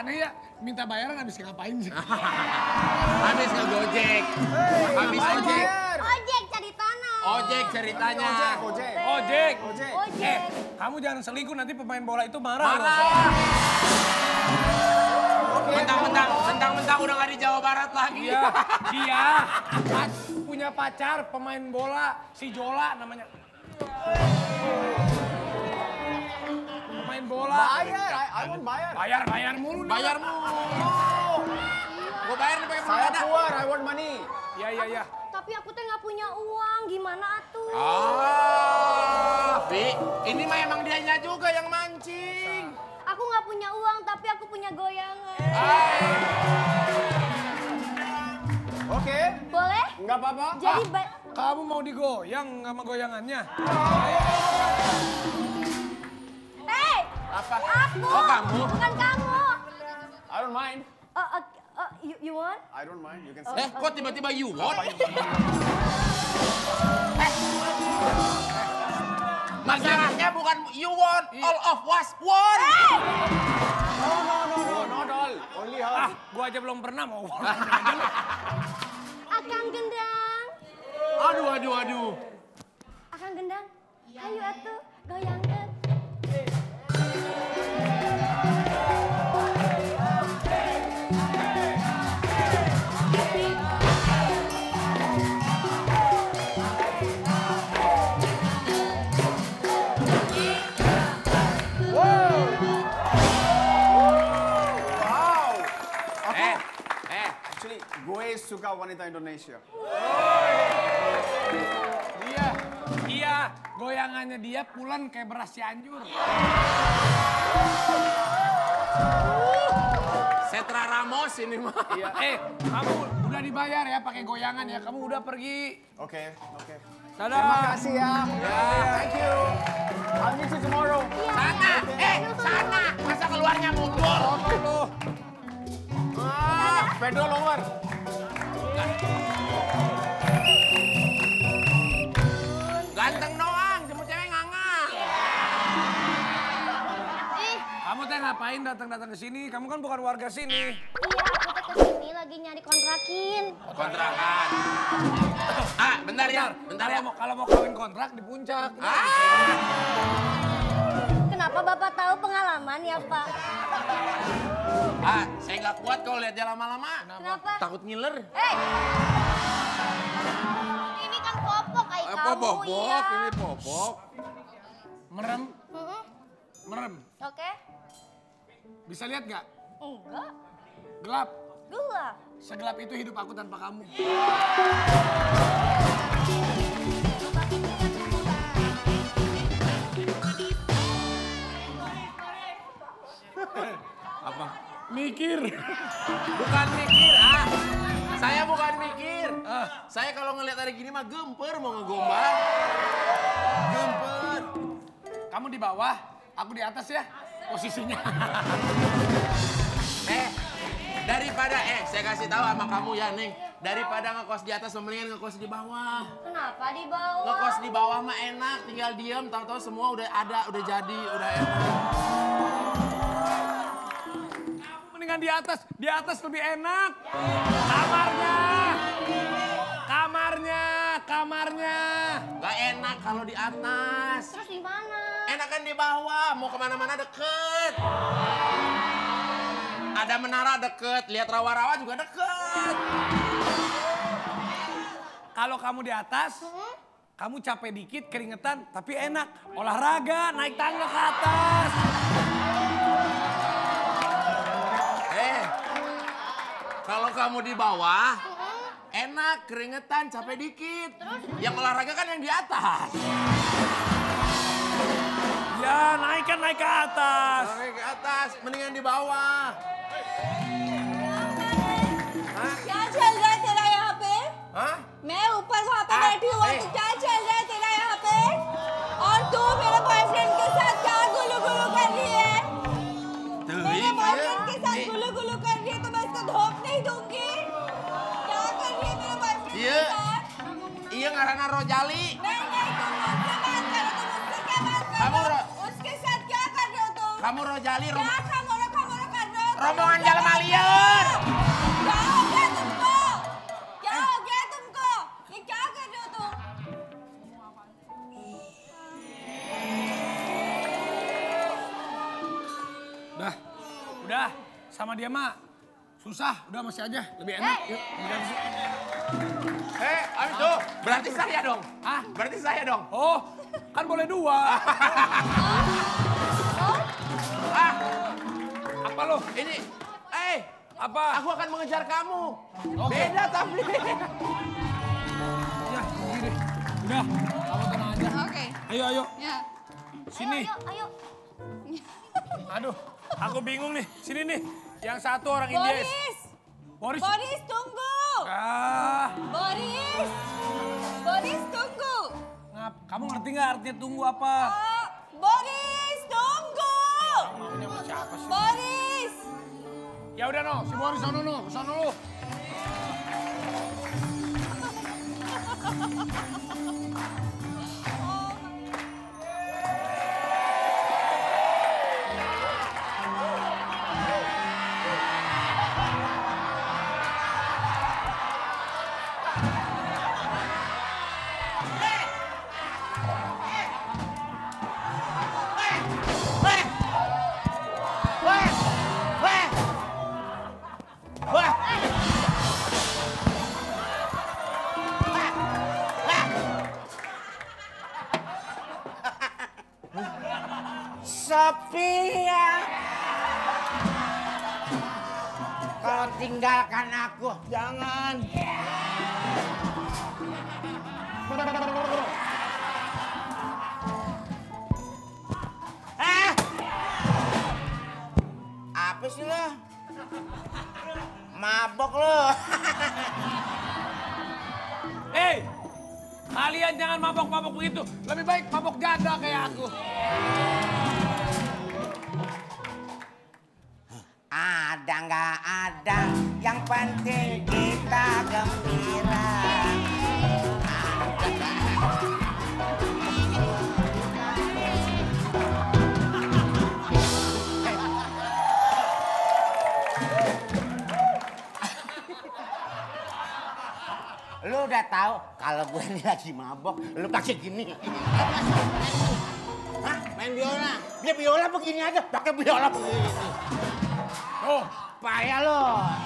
aneh ya, minta bayaran habis ngapain sih? Habis ngegojek. Habis ojek. Ojek cari tanah. Ojek ceritanya. Ojek. Ojek. Kamu jangan selingkuh, nanti pemain bola itu marah. Marah. Mentang-mentang udah gak di Jawa Barat lagi. Iya, dia punya pacar pemain bola, si Jola namanya. Pemain bola. I want bayar. Bayar mulu nih. Bayar mulu. Gue bayar nih pakai Saya ada. keluar, I want money. Iya. Tapi aku teh nggak punya uang, gimana atuh? Bi, ini mah emang dianya juga yang mancing. Aku nggak punya uang, tapi aku punya goyangan. Oke, Boleh? nggak apa-apa. Jadi Kamu mau digoyang sama goyangannya? Hey! Apa? Aku! Oh, kamu? Bukan kamu! I don't mind. You want? I don't mind, you can say. Kok tiba-tiba you want? Masalahnya bukan you want, all of us want. No, not all. Only her. Gua aja belum pernah mau. Akang gendang. Aduh. Akang gendang. Ayo atuh, goyangkan. Actually, gue suka wanita Indonesia. Iya, goyangannya dia pulen kayak beras Cianjur. Setra Ramos ini mah. Iya. Kamu udah dibayar ya pakai goyangan ya. Kamu udah pergi. Oke. Dadah. Terima kasih ya. Thank you. I'll meet you tomorrow. Sana. Masa keluarnya mundur? Pedro lower. Ganteng doang, jemput cewek ngangang. Kamu teh ngapain datang ke sini? Kamu kan bukan warga sini. Iya, aku teh kesini lagi nyari kontrakin. Kontrakan. Bentar ya. Kalau mau kawin kontrak di puncak. Kenapa Bapak tahu pengalaman ya, Pak? Saya nggak kuat kalau lihat dia lama-lama. Kenapa? Takut ngiler. Ini kan popok kayak kamu, Popok, iya. ini popok. Merem. Oke? Bisa lihat nggak? Enggak. Gelap. Gelap. Segelap itu hidup aku tanpa kamu. Apa? Mikir. Bukan mikir, Saya bukan mikir. Saya kalau ngelihat ada gini mah gemper mau ngegombal. Gemper. Kamu di bawah, aku di atas ya posisinya. Daripada saya kasih tahu sama kamu ya, Neng. Daripada ngekos di atas, mendingan ngekos di bawah. Kenapa di bawah? Ngekos di bawah mah enak, tinggal diem, tahu-tahu semua udah ada, udah jadi, udah enak. Mendingan di atas lebih enak. Kamarnya. Gak enak kalau di atas. Terus di mana? Enakan di bawah, mau kemana-mana deket. Ada menara deket, lihat rawa-rawa juga deket. Kalau kamu di atas, kamu capek dikit, keringetan, tapi enak. Olahraga, naik tangga ke atas. Kalau kamu di bawah, enak, keringetan, capek dikit. Yang olahraga kan yang di atas. Ya, naik ke atas. Naik ke atas, mendingan di bawah. क्या चल रहा है तेरा यहाँ पे? Hah? मैं ऊपर वहाँ पे बैठी हुआ तो क्या चल रहा है तेरा यहाँ पे? और तू मेरे बॉयफ्रेंड के साथ क्या गुलू गुलू कर रही है? मेरे बॉयफ्रेंड के साथ गुलू गुलू कर रही है तो मैं इसको धोप नहीं दूंगी। क्या कर रही है मेरे बॉयफ्रेंड के साथ? Iya ngaranna Rojali. नहीं तुम मुझसे बात करो, तुम मुझसे क्या बात कर रहे हो? उसके साथ क्या कर रहे हो तुम? Kamu Rojali, क्या खमोरा खमोरा कर रहे हो तुम? rombongan jalan liar. Jaoge tuमको, jaoge तुमको, ये क्या कर रहे हो तुम? Udah, sama dia mah susah, udah masih aja, lebih enak. Yuk, Abis tuh, berarti saya dong. Hah? Berarti saya dong. Oh, kan boleh 2. Apa lo? Ini, Apa? aku akan mengejar kamu. Oke. Beda tapi. Ya, gini. Udah, kamu tenang aja. Oke. Ayo. Ya. Sini. Ayo. Aduh, aku bingung nih. Sini nih. Yang satu orang India. Boris. Boris tunggu. Boris tunggu. Kamu ngerti nggak artinya tunggu apa? Boris tunggu. Maunya sama siapa sih? Boris. Ya udah no, si Boris sono no, sono lu. Sophia, kau tinggalkan aku, jangan. Apa sih lo? Mabok lo. Kalian jangan mabok-mabok begitu. Lebih baik mabok janda kayak aku. Ada nggak ada, yang penting kita gembira. Lu udah tahu kalau gue ini lagi mabok, lu pakai gini. Hah? Main biola? Dia biola begini aja, pakai biola begini. Oh, Payah lo.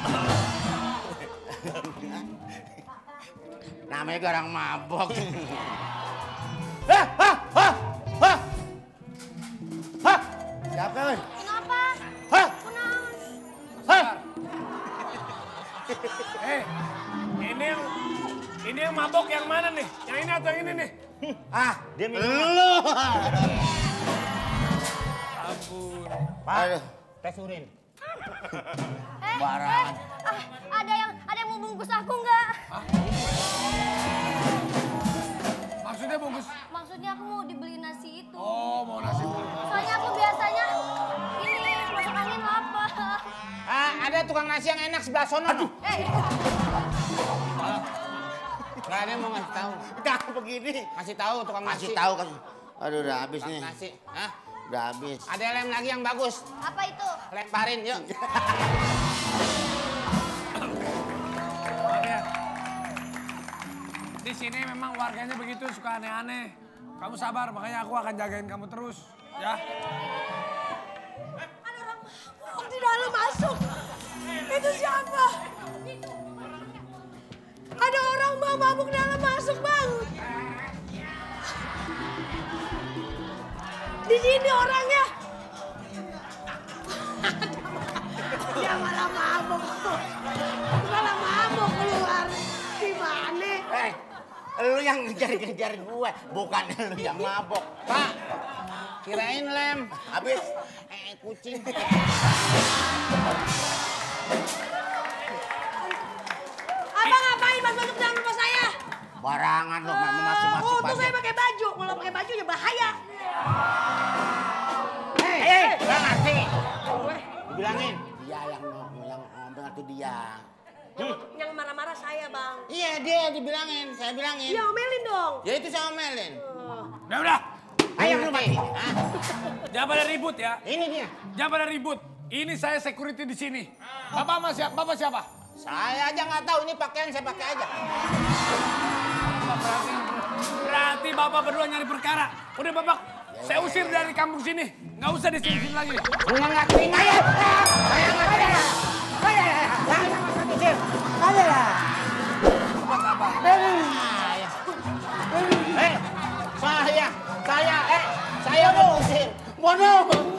Namanya juga orang mabok. Siapa, weh? Kenapa? Hah? Hah? Ini yang mabok yang mana nih? Yang ini atau yang ini nih? Dia minum. Lu. Ampun. Aduh. Tes urin. Barangan. Ada yang mau bungkus aku nggak? Maksudnya bungkus? Maksudnya aku mau dibeli nasi itu. Oh, mau nasi dulu. Soalnya aku biasanya ini masuk angin lapar. Ada tukang nasi yang enak sebelah sono. Aduh. Nggak ada yang mau ngasih tahu. Udah begini. Kasih tahu tukang nasi. Kasih tahu. Aduh, udah habis nih. Nasi. Hah? Udah habis. Ada lem lagi yang bagus. Apa itu? Lemparin, yuk. Maaf ya. Di sini memang warganya begitu, suka aneh-aneh. Kamu sabar, makanya aku akan jagain kamu terus. Ya. Ada orang mabuk di dalam masuk. Itu siapa? Ada orang mabuk dalam masuk, Bang. Di sini orangnya. Dia malah mabuk. Malah mabuk keluar. Gimana? Lu yang ngejar-ngejar gue, bukan lu yang mabok. Pak, kirain lem. Habis, kucing. Abang ngapain masuk dalam rumah saya? Barangan lu, masih-masih Untung saya pakai baju. Kalau pakai baju ya bahaya. Gak ngerti. Dibilangin. Dia yang ngomong itu dia. Yang marah-marah saya, Bang. Iya, dia dibilangin. Saya bilangin. Iya, omelin dong. Ya itu saya omelin. Udah. Ayo lu mati. Jangan pada ribut ya. Ini dia. Jangan pada ribut. Ini saya security di sini. Bapak siapa? Saya aja nggak tahu, ini pakaian saya pakai aja. Berarti Bapak berdua nyari perkara. Udah Bapak, saya usir dari kampung sini. Nggak usah di sini lagi. Bunga nggak terima ya. Saya nggak terima. Saya mau usir. Bono.